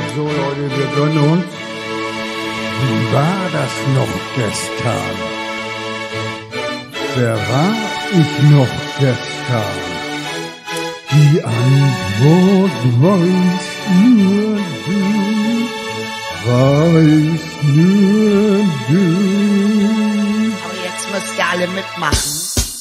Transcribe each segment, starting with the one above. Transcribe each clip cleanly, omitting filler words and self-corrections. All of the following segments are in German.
So Leute, wir gönnen uns. Wie war das noch gestern? Wer war ich noch gestern? Die Antwort weiß nur du, weiß nur du. Aber jetzt müsst ihr alle mitmachen.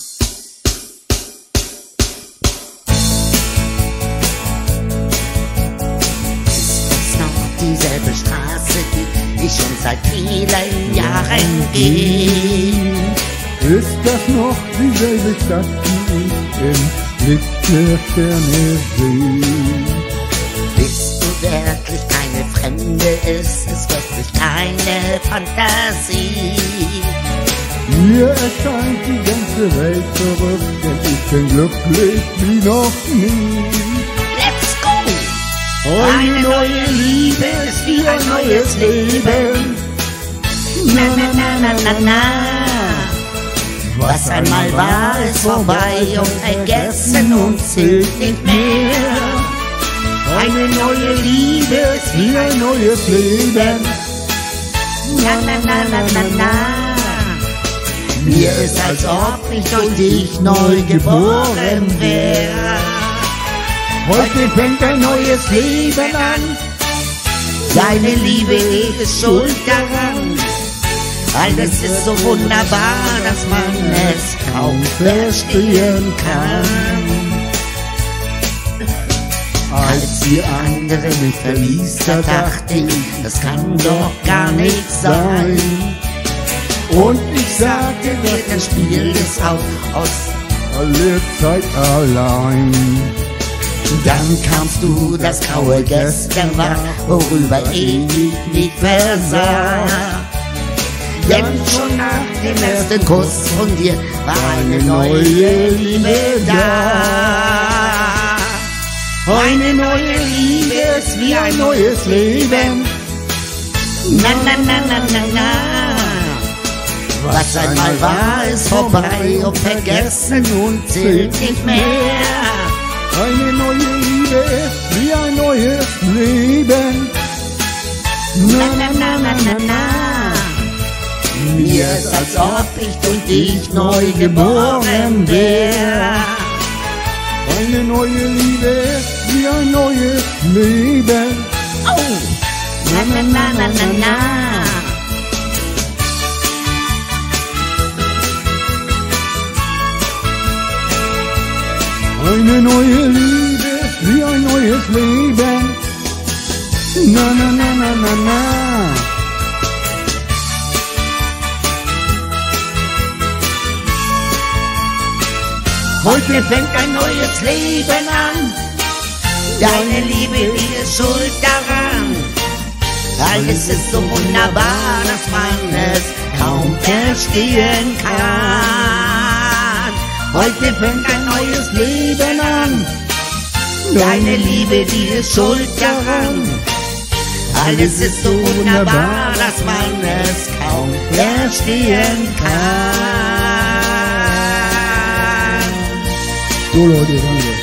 Dieselbe Straße, die ich schon seit vielen Jahren gehe. Ist das noch dieselbe Stadt, die ich im Blick der Sterne sehe? Bist du wirklich keine Fremde, ist es wirklich keine Fantasie? Mir erscheint die ganze Welt verrückt, denn ich bin glücklich wie noch nie. Let's go! Eine neue Liebe ist wie ein neues Leben. Na na na na na na. Was einmal war, ist vorbei und vergessen und zählt nicht mehr. Eine neue Liebe ist wie ein neues Leben. Na na na na na na. Mir ist, als ob ich durch dich neu geboren wäre. Heute fängt ein neues Leben an. Deine Liebe ist schuld daran. Alles ist so wunderbar, dass man es kaum verstehen kann. Als die andere mich verließ, da dachte ich, das kann doch gar nicht sein. Und ich sagte mir, das Spiel ist auch aus. Alle Zeit allein. Dann kamst du, das graue gestern war, worüber ich nicht versah. Denn schon nach dem ersten Kuss von dir war eine neue Liebe da. Eine neue Liebe ist wie ein neues Leben. Na na na na na na. Was einmal war, ist vorbei und vergessen und zählt nicht mehr. Eine neue Liebe ist wie ein neues Leben. Na na na na na na. Mir ist, als ob ich durch dich neu geboren wäre. Eine neue Liebe ist wie ein neues Leben. Oh! Na na na na na na. Eine neue Liebe ist wie ein neues Leben. Na na na na na na. Heute fängt ein neues Leben an. Deine Liebe, die ist schuld daran. Alles ist so wunderbar, dass man es kaum verstehen kann. Heute fängt ein neues Leben an. Deine Liebe, die ist schuld daran. Alles ist so wunderbar, dass man es kaum verstehen kann. So Leute, danke.